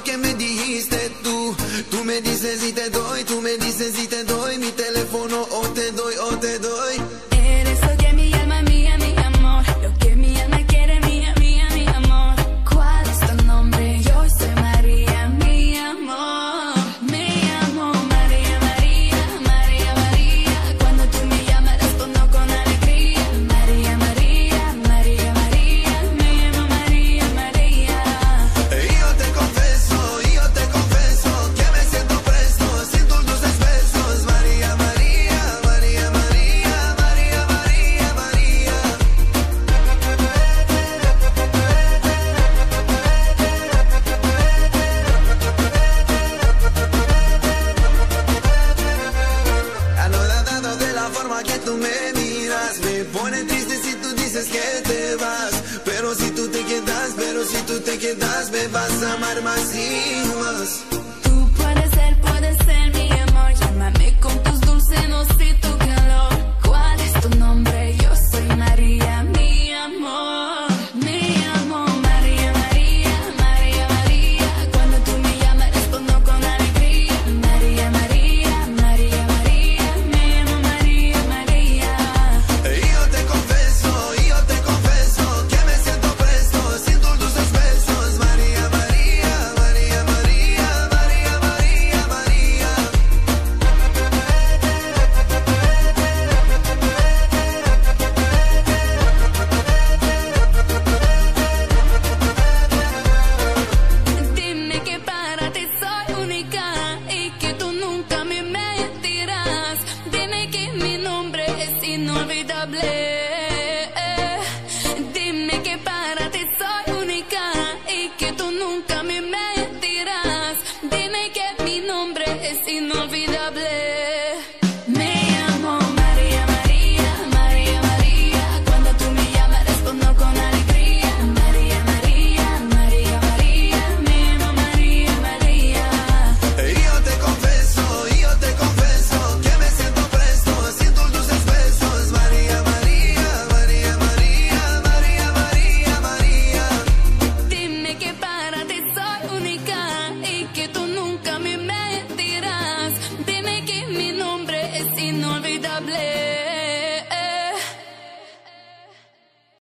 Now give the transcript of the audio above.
que me dijiste tú. Tú me dices y te doy, tú me dices y te doy mi teléfono, o te doy, o te doy. Eres lo que mi alma, mía, mi amor. Lo que mi alma quiere, mía, mía, mi amor. ¿Cuál es tu nombre? Yo soy María, mi amor. Me llamo María, María, María, María. Cuando tú me llamas respondo con alegría. María, María, María, María. Me llamo María, María. Y yo te confieso que me siento preso sin tus dulces besos. María, María, María, María, María, María, María. Anodado de la forma que tú me miras, me pone triste si tú dices que te vas. Pero si tú te quedas, me vas a amar más y más. Tú puedes ser mi amor. Llámame con tus dulces, no sé tu calor. ¿Cuál es tu nombre? Yo soy María, mi amor. Me llamo María, María, María, María. Cuando tú me llamas respondo con alegría. María, María, María, María. Me llamo María, María. Y yo te confieso que me siento preso sin tus dulces besos. María, María, María, María, María, María, María. Dime que para ti soy única y que tú nunca me mentirás. Dime que mi nombre es inolvidable. Dime que para ti soy única y que tú nunca me mentirás.